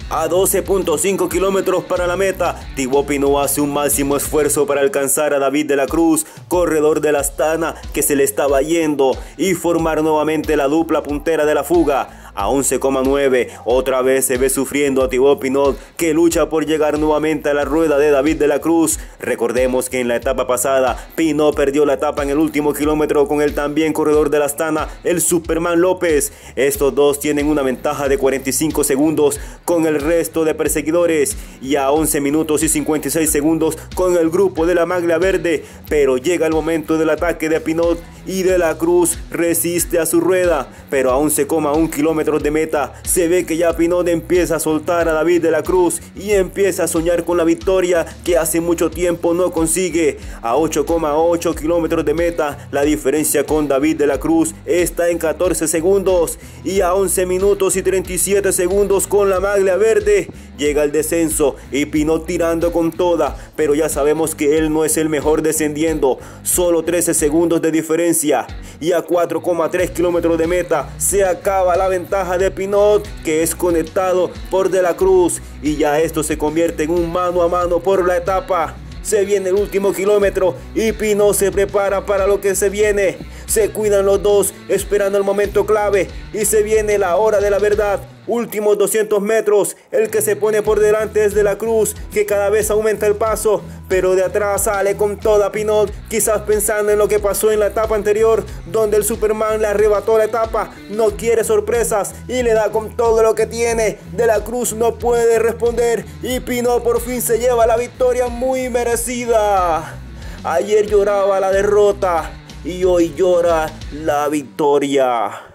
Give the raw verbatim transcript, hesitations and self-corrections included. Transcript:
A doce punto cinco kilómetros para la meta, Thibaut Pinot hace un máximo esfuerzo para alcanzar a David de la Cruz, corredor de la Astana, que se le estaba yendo, y formar nuevamente la dupla puntera de la fuga. A once coma nueve, otra vez se ve sufriendo a Thibaut Pinot, que lucha por llegar nuevamente a la rueda de David de la Cruz. Recordemos que en la etapa pasada, Pinot perdió la etapa en el último kilómetro con el también corredor de la Astana, el Superman López. Estos dos tienen una ventaja de cuarenta y cinco segundos con el resto de perseguidores, y a once minutos y cincuenta y seis segundos con el grupo de la Maglia Verde. Pero llega el momento del ataque de Pinot y de la Cruz resiste a su rueda, pero a once coma uno kilómetros de meta se ve que ya Pinot empieza a soltar a David de la Cruz y empieza a soñar con la victoria que hace mucho tiempo no consigue. A ocho coma ocho kilómetros de meta la diferencia con David de la Cruz está en catorce segundos, y a once minutos y treinta y siete segundos con la Maglia Verde llega el descenso y Pinot tirando con toda, pero ya sabemos que él no es el mejor descendiendo, solo trece segundos de diferencia, y a cuatro coma tres kilómetros de meta se acaba la ventaja de Pinot, que es conectado por de la Cruz, y ya esto se convierte en un mano a mano por la etapa. Se viene el último kilómetro y Pinot se prepara para lo que se viene. Se cuidan los dos esperando el momento clave y se viene la hora de la verdad. Últimos doscientos metros, el que se pone por delante es de la Cruz, que cada vez aumenta el paso, pero de atrás sale con toda Pinot, quizás pensando en lo que pasó en la etapa anterior, donde el Superman le arrebató la etapa. No quiere sorpresas y le da con todo lo que tiene. De la Cruz no puede responder y Pinot por fin se lleva la victoria muy merecida. Ayer lloraba la derrota y hoy llora la victoria.